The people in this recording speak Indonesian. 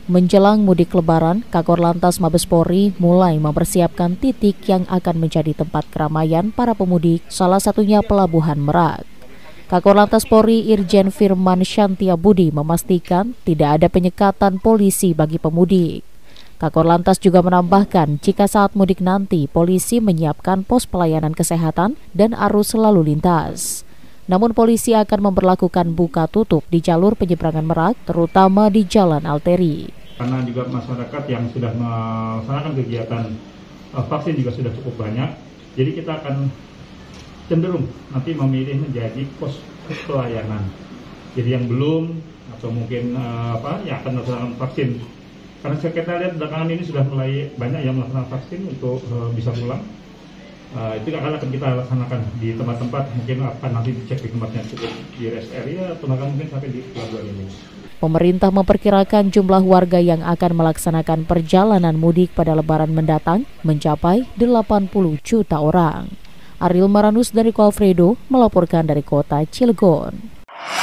Menjelang mudik Lebaran, Kakor Lantas Mabes Polri mulai mempersiapkan titik yang akan menjadi tempat keramaian para pemudik, salah satunya Pelabuhan Merak. Kakor Lantas Polri Irjen Firman Shantiabudi memastikan tidak ada penyekatan polisi bagi pemudik. Kakor Lantas juga menambahkan jika saat mudik nanti polisi menyiapkan pos pelayanan kesehatan dan arus lalu lintas. Namun polisi akan memberlakukan buka tutup di jalur penyeberangan Merak, terutama di Jalan Alteri. Karena juga masyarakat yang sudah melaksanakan kegiatan vaksin juga sudah cukup banyak, jadi kita akan cenderung nanti memilih menjadi pos pelayanan. Jadi yang belum atau mungkin yang akan melaksanakan vaksin. Karena kita lihat belakangan ini sudah mulai banyak yang melaksanakan vaksin untuk bisa pulang. Itu akan kita laksanakan di tempat-tempat, mungkin akan nanti dicek di tempatnya cukup di rest area atau mungkin sampai di pelabuhan ini. Pemerintah memperkirakan jumlah warga yang akan melaksanakan perjalanan mudik pada Lebaran mendatang mencapai 80 juta orang. Ariel Maranus dari Alfredo melaporkan dari kota Cilegon.